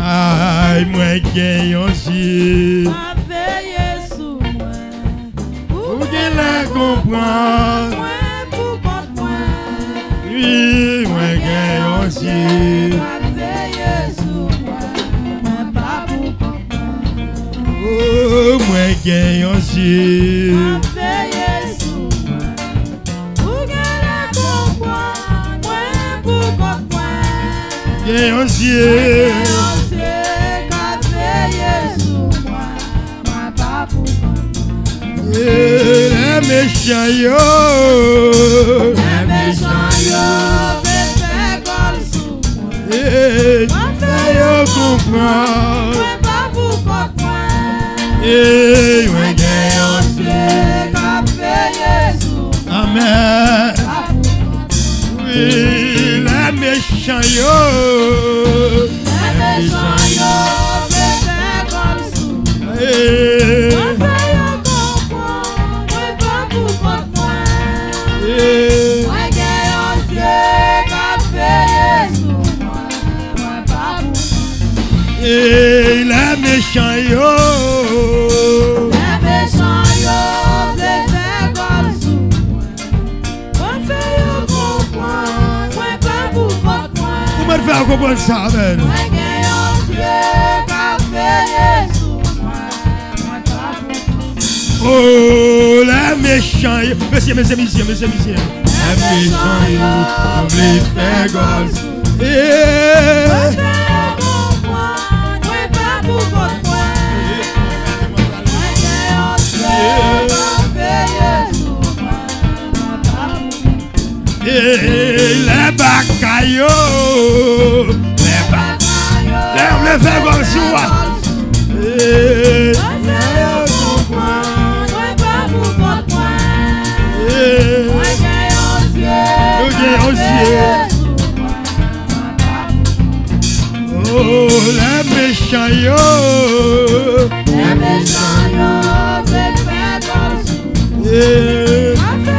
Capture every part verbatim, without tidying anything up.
Aïe, moi qui aussi. Ma veille sous moi. Pour qu'elle la comprenne. Moi pour contre moi. Oui, moi qui aussi. Ma veille sous moi. Moi pas pour contre moi. Oh, moi qui aussi. Ma veille sous moi. Pour qu'elle la comprenne. Moi pour contre moi. Qui aussi. Les méchants yo, les méchants yo, fais faire gol sous moi. et fais yo comprendre. Moi pas pour comprendre. Et Moi ouais gagne Dieu qu'a fait Jésus. Amen. Oui, les méchants yo, Les méchants yo, fais faire gol sous moi. et Et la méchant yo, la méchant yo, c'est fait gol sous moi. On fait yo comprendre, moi pas pour comprendre. comment faire comprendre ça, ben? Moi gagne Dieu qu'a fait Jésus, moi, moi pas pour comprendre. Oh, la méchant yo, monsieur, monsieur, monsieur, monsieur, monsieur. La méchant yo, on veut faire gol. Et Et les bagailles, les bagailles, les faire comme ça. Et oh, les méchants yo, les méchants yo, c'est fait comme ça. et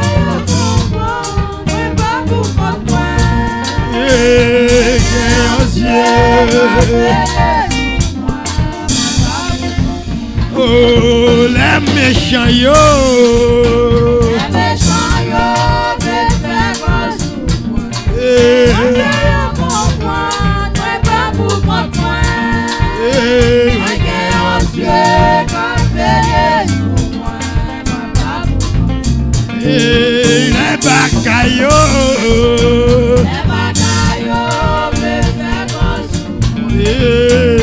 oh, les méchants yo, les méchants yo, fais faire gol sous moi. et Moi comprendre, moi pas pour comprendre. Moi gagne Dieu qu'a fait Jésus, moi, moi pas pour comprendre. et les bagailles yo, Les bagailles yo, fais faire gol sous moi. et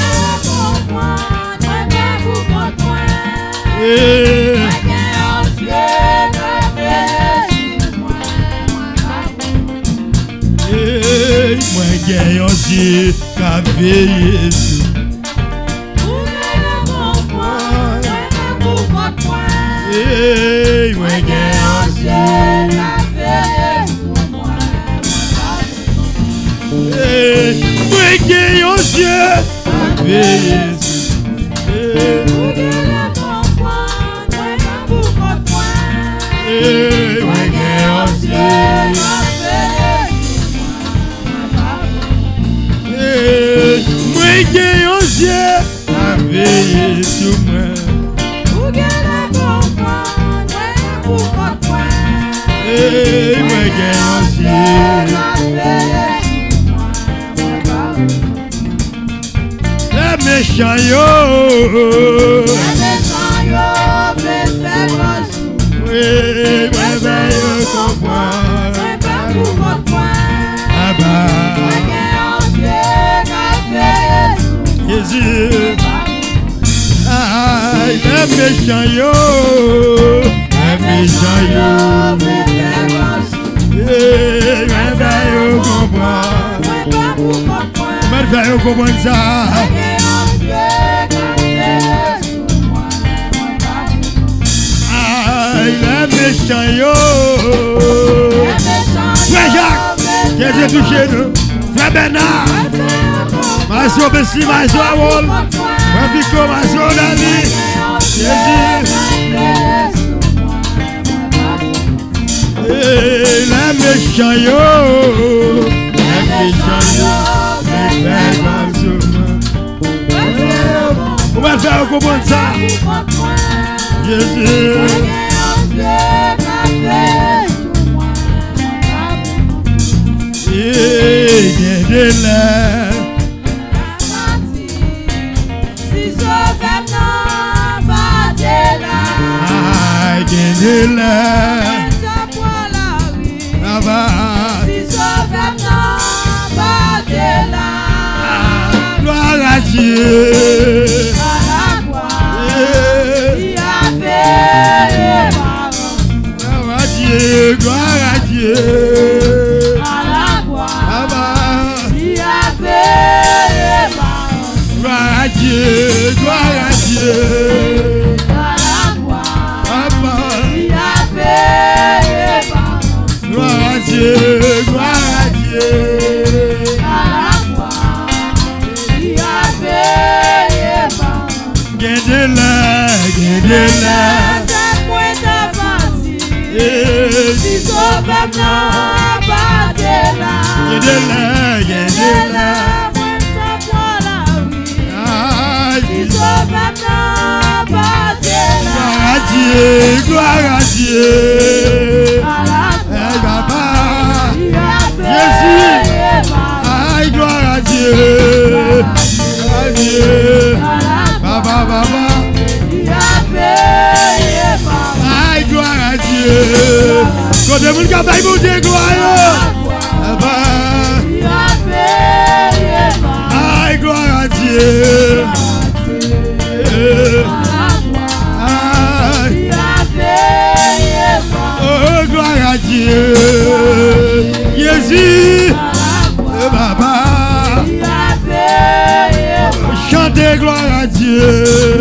moi gagne aussi qu'a fait Jésus. Et moi gagne aussi. Et moi gagne aussi qu'a fait Jésus. Et moi gagne aussi. Moi gagne aussi qu'a fait Jésus. Et moi gagne aussi. Les méchants yo, oui, moi vais comprendre. Ah bah, Jésus. Aïe, les méchants yo, les méchants yo, eh, moi vais comprendre. Moi vais comprendre ça. Aïe, les méchants yo. Frère Jacques, qui a touché nous. Frère Bernard, Mazo Bessi, Mazo Awol, Frère Pico, Mazo Dali, Jésus. Et les méchants yo, les méchants yo, les frères comme ça. ça, vous comprenez ça? Jésus. Et gardez-la. Si sauvez non, battez-la. Ah, gardez-la. Si sauvez non, battez-la. Gloire à Dieu. Gloire à Dieu, à la gloire, il a fait gloire à Dieu, gloire à Dieu, à la gloire, il a fait gloire à Dieu, gloire à Dieu, à la gloire, il a fait gardez-la, gardez-la. Si sauvez non, battez-la. Gardez-la, gardez-la. Si sauvez non, battez-la. Gloire à Dieu, gloire à Dieu. Aïe, papa. Jésus. Aïe, gloire à Dieu. Dieu. Papa, papa. Aïe, gloire à Dieu. Quand vous avez vous dire gloire. Aïe, gloire à Dieu. Aïe. Oh, gloire à Dieu. Jésus. Papa. Chantez gloire à Dieu.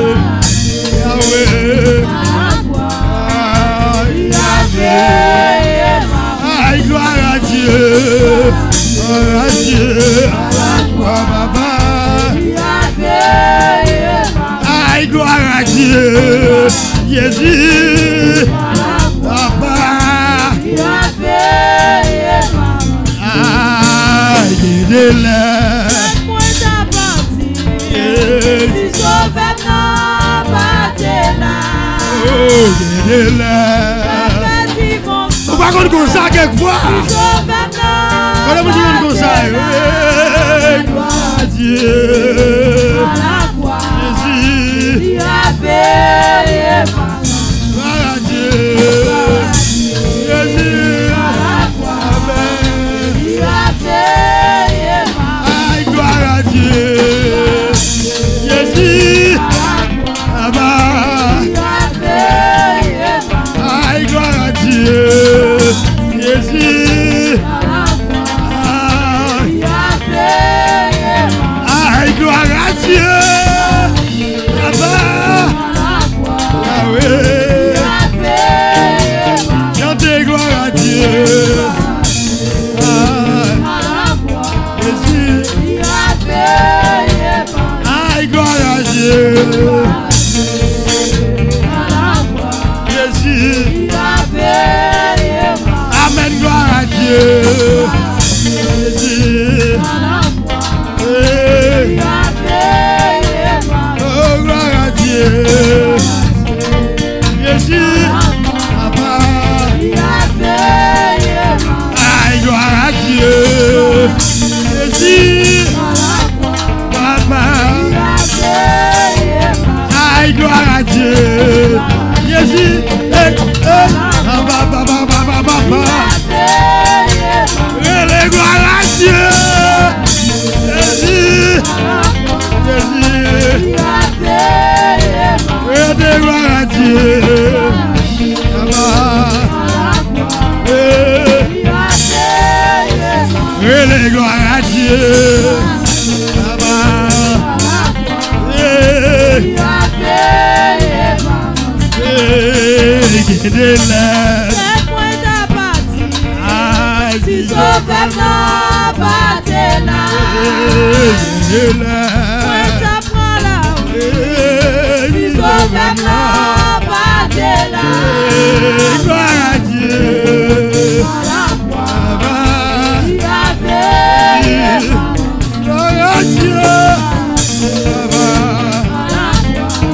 Yahweh. Aïe, gloire à Dieu, gloire à Dieu, gloire papa. Aïe, gloire à Dieu, Jésus, papa. Aïe, aidez-la. Oh, aidez-la. Par contre, comme ça, quelquefois, quand vous dites comme ça, gloire à Dieu, Jésus, gloire à Dieu, Jésus, aïe, gloire à Dieu, Jésus, aïe, gloire à Dieu. Jésus, aïe, gloire à Dieu, Papa, Yahweh, chantez gloire à Dieu, Jésus, aïe, gloire à Dieu, Jésus. Amen, gloire à Dieu. Jésus. Oh, gloire à Dieu. Jésus. Papa. Aïe, gloire à Dieu. Jésus. Papa. Aïe, gloire à Dieu. Jésus. Hey, hey. Papa, papa, papa, papa. Relais, gloire à Dieu. Jésus. Jésus. Relais, gloire à Dieu. Papa. Relais, gloire à Dieu. Papa. Gardez-la. Si sauvez non, battez-la. Si sauvez non, battez-la. Gloire à Dieu. Gloire à Dieu.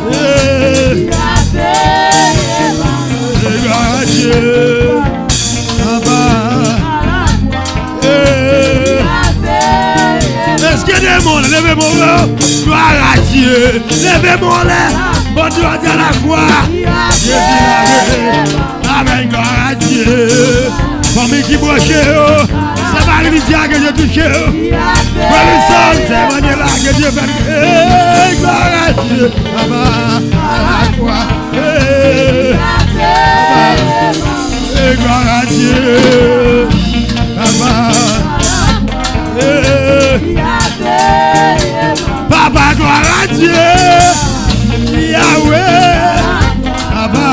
Aidez-moi, levez-moi, gloire à Dieu. Levez-moi, bon Dieu, à la croix. Jésus, amen, gloire à Dieu. Famille qui broche, c'est Marie-Lydia que j'ai touché. Frère Sol, c'est Manuela que Dieu fait. Gloire à Dieu, Papa, à la croix. Gloire à Dieu, Papa. Papa, gloire à Dieu. Yahweh, Papa.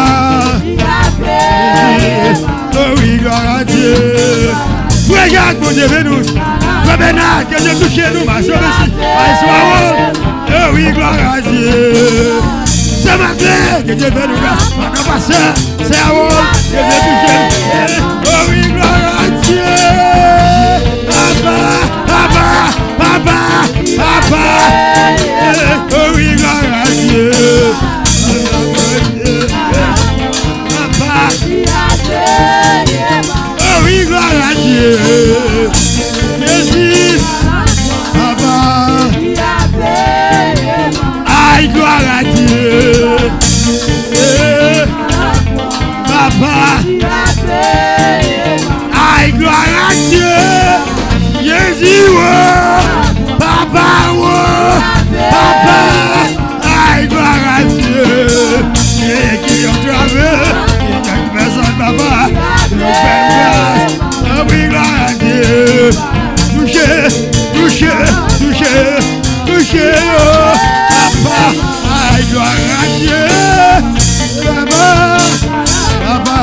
Oh oui, gloire à Dieu. Frère Jacques, mon Dieu, nous. Frère Bernard, que Dieu touche nous, ma soeur aussi. Oh oui, gloire à Dieu. C'est ma clé, que Dieu fait nous. Mon pasteur, c'est à vous, que Dieu touche nous. Oh oui, gloire à Dieu. Papa, papa, papa, papa. Oh oui, gloire à Dieu. Papa. Oh oui, gloire à Dieu. Jésus. Papa. Aïe, gloire à Dieu. Papa. Aïe, gloire à Dieu. Jésus, oh. Papa, oh. Papa. Aïe, gloire à Dieu. Et qui ont travaillé. Papa, oh oui, gloire à Dieu. Touchez, touchez, touchez, touchez, oh, Papa, aïe, gloire à Dieu. Papa, Papa,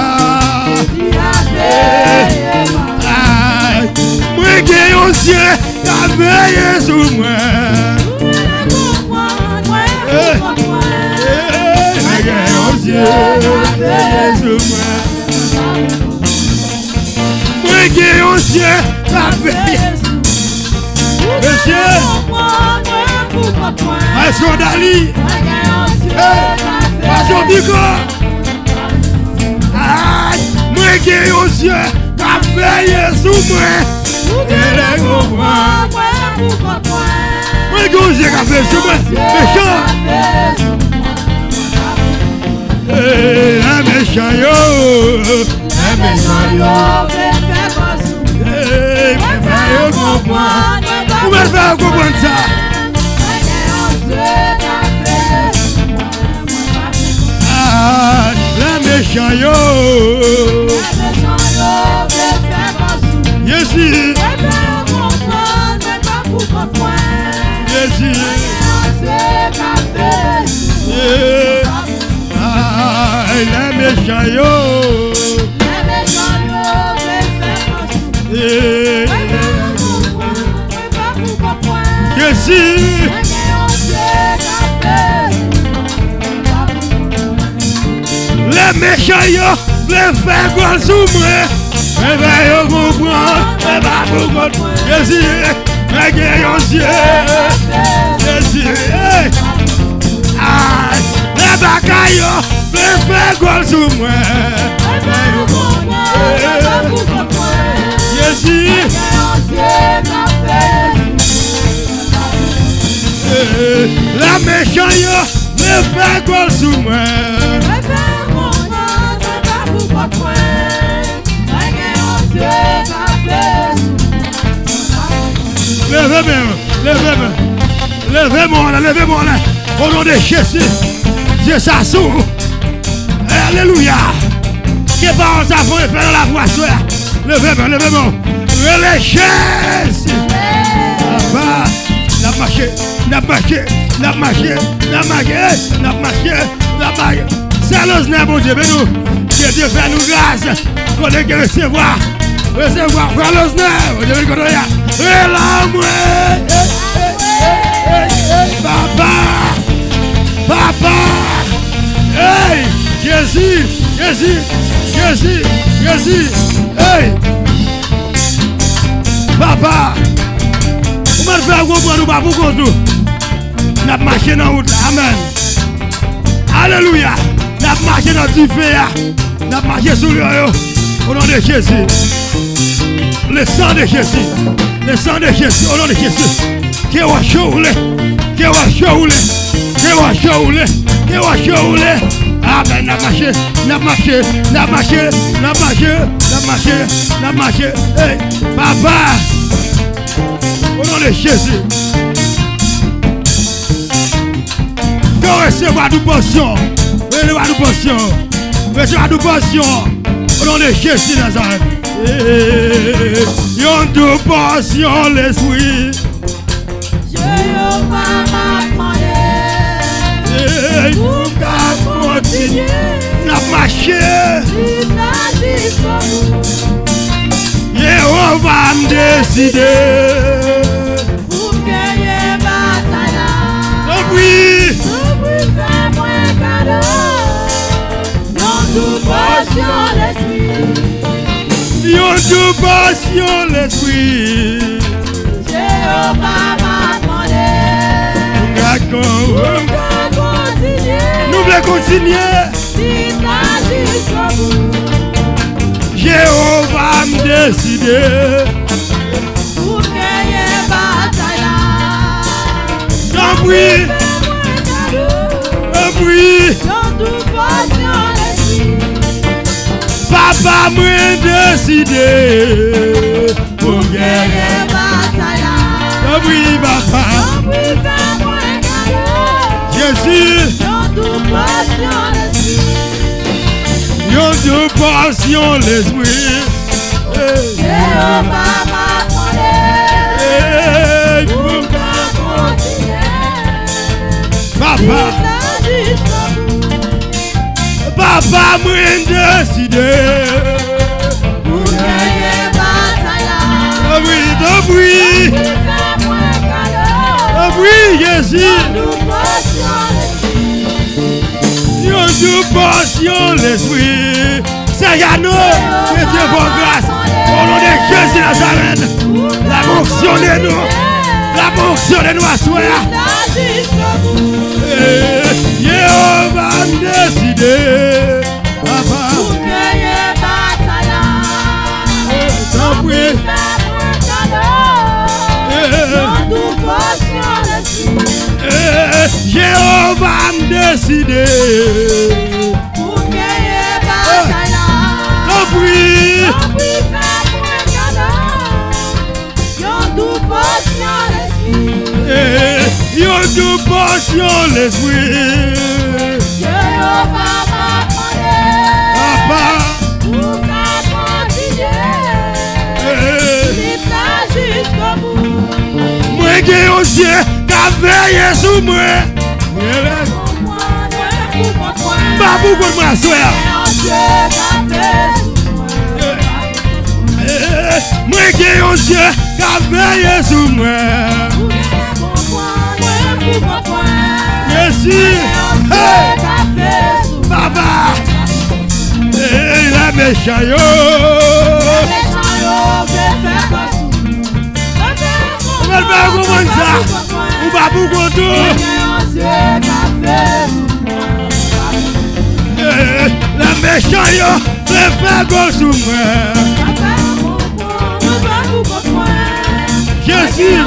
aïe, moi qui ai un Dieu, t'as veillé sur moi. Moi qui ai un Dieu, t'as veillé sur moi. Qui est au ciel, la veille. Monsieur, Passion Dali, Passion Bigo. Aïe, moi qui est au ciel, la veille sous moi. Elle est au moi. Moi qui est au ciel, la veille sous moi. Méchant. Un méchant yo. Un méchant yo. Vous m'avez fait comprendre ça. Ah, la méchant yo. Jésus. Jésus. Ah, la méchant yo. Jésus. Les méchants, les faire quoi sous moi. Mais va yo comprendre, mais va vous comprendre. Jésus, mais gagnons Dieu. Jésus, ah, les bagailles, les faire quoi sous moi. Jésus. La méchant yo, me fait quoi sous moi. Levez-moi, levez-moi, levez-moi là, levez-moi là. Au nom de Jésus, Dieu s'assout. Alléluia. Que parole ça faut faire dans la voix, soeur. Levez-moi, levez-moi. Relais Jésus. Papa. La marché, la marché, la marché, la marché, la marché, la marché. Sérieusement, bon Dieu, nous, que Dieu fait nous grâce. Qu'on ait que recevoir, recevoir, frère Losner, bon Dieu, qu'on ait. Et là, moi, papa, papa, hey, Jésus, Jésus, Jésus, Jésus, hey, papa. Comment faire comprendre ou pas pour qu'on nous? N'a marché dans la route, amen. Alléluia. N'a marché dans du feu, n'a marché sur le haut. Au nom de Jésus. Le sang de Jésus. Le sang de Jésus. Au nom de Jésus. Que wa choule, que wa choule, que wa choule, que wa choule. Ah ben n'a marché, n'a marché, n'a marché, n'a marché, n'a marché, n'a marché. Hey, papa, au nom de Jésus. Que recevoir nous pensions, recevoir nous pensions, recevoir nous pensions. Au nom de Jésus Nazareth. Yon nous pensions l'esprit. Jéhovah m'a demandé pour qu'à continuer n'a marché. Il n'a jusqu'au bout. Jéhovah m'a décidé Pour gagner bataille là. oui. Pour faire moins cadeau. Non nous passion l'esprit. Yon nous passions l'esprit. Jéhovah m'a demandé D'accord. pour continuer. Nous voulons continuer. Il n'a jusqu'au bout. Jéhovah m'a décidé. Pour gagner bataille là. Non oui. Non oui. Non nous passion l'esprit. Papa m'a décidé. Pour Pour gagner. gagner bataille là. Non oui papa. Non plus faire moins cadeau. Jésus. Non nous passion l'esprit. Yon nous passions l'esprit. Jéhovah m'a demandé Hey, pour pour- qu'à continuer. Papa. Il n'a jusqu'au bout. Papa m'a décidé. Pour gagner bataille là. Ah oui, ah oui, Pour faire moins cadeau. ah oui, Jésus. Nous passion l'esprit. Yon nous passions l'esprit. Seigneur, nous, que Dieu vous grâce. Au nom de Jésus Nazareth. La fonction de nous. La fonction de nous à soi. Il n'a jusqu'au bout. Jéhovah m'a décidé. Papa, Pour gagner bataille là. t'en prie. Faire moins cadeau. Non nous passion l'esprit. Jéhovah m'a décidé. Pour gagner bataille là. T'en prie. Non plus faire moins cadeau. Non nous passion l'esprit. Yon nous passions l'esprit. Jéhovah m'a demandé Papa, pour qu'à continuer. Il n'a jusqu'au bout. moi qui ai un Dieu qui a veillé sur moi. Pour moi, ouais, pour moi, toi. Pas beaucoup de moi, soeur. Un Dieu qui a fait sous moi. Moi qui ai un Dieu qui a veillé sur moi. Pour moi, ouais, pour moi, toi. Jésus, Un Dieu hey, qui a fait sous moi. papa, hey, la méchant yo. Les gens yo veulent faire comme sous. On va le faire comment ça? Ou pas beaucoup de Un Dieu qui a fait sous moi. la méchant yo, le fait go sur moi. Jésus,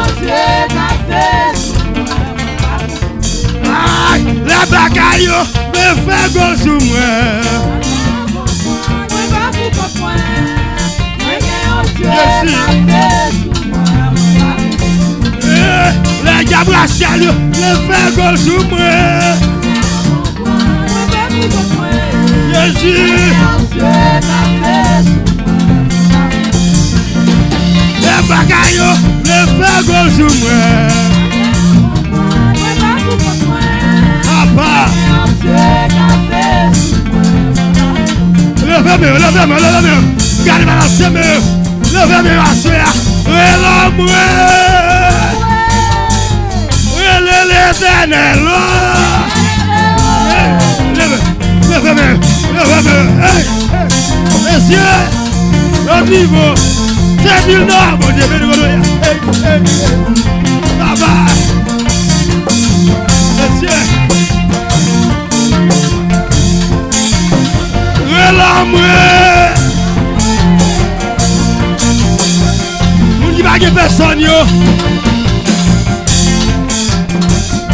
aïe, la bagaille yo, le fait go sur moi. Eh, la diable a ciel yo, le fait go sur moi. Jésus, la bagaille yo, le fait go sur moi. Papa, levez-moi, levez-moi, levez-moi. Gardez-moi dans ses mains. Levez-moi, ma soeur. Relève-moi. Relève l'éternel. Levez-moi, levez-moi, levez-moi. Hey, hey. Messieurs, le niveau, c'est du nord, mon Dieu. Hey, hey, hey. Papa. Messieurs. Relève-moi. Nous n'y pas de personne, yo.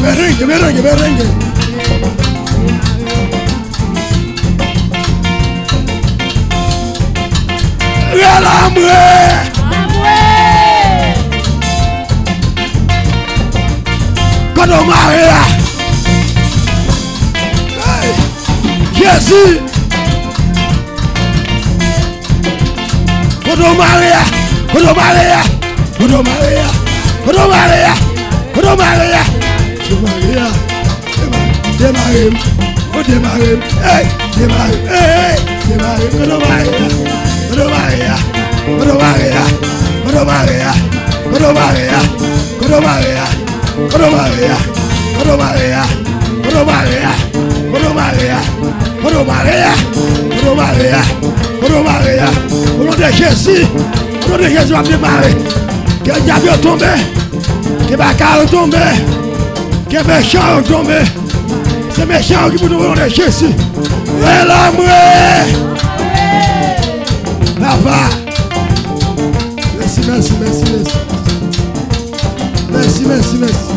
merengue, merengue, merengue. Relambre. Kodo Maria. Jésus. Kodo Maria. Kodo Maria. Kodo Maria. Kodo Maria. Kodo Maria. Kodo Maria. Démarre. Oh démarre. Hey, démarre. Hey, démarre. Kodo Maria. Kodo Maria. Kodo Maria. Kodo Maria. Kodo Maria. Kodo Maria. Kodo Maria. Kodo Maria. Kodo Maria. Kodo Maria. Kodo Maria. Kodo Maria. Kodo Maria. Au nom de Jésus. Au nom de Jésus, va démarrer. Que le diable tombe. Que le bacard tombe. Que le méchant tombe. C'est méchant qui peut tomber au nom de Jésus. Et l'amour. Papa. Merci, merci, merci, merci. Merci, merci, merci.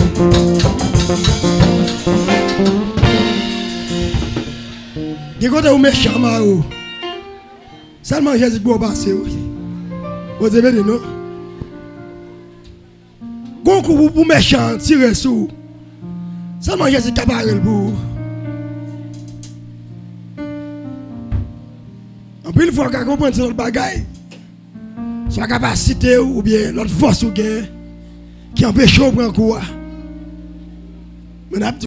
Écoutez, vous méchants, Marou. Seulement Jésus pour passer. Vous avez dit non? Quand vous pour méchant, tirez sous. Seulement Jésus capable pour. En plus, il faut qu'on comprenne notre bagaille. Soit capacité ou bien l'autre force ou bien qui empêche de prendre quoi.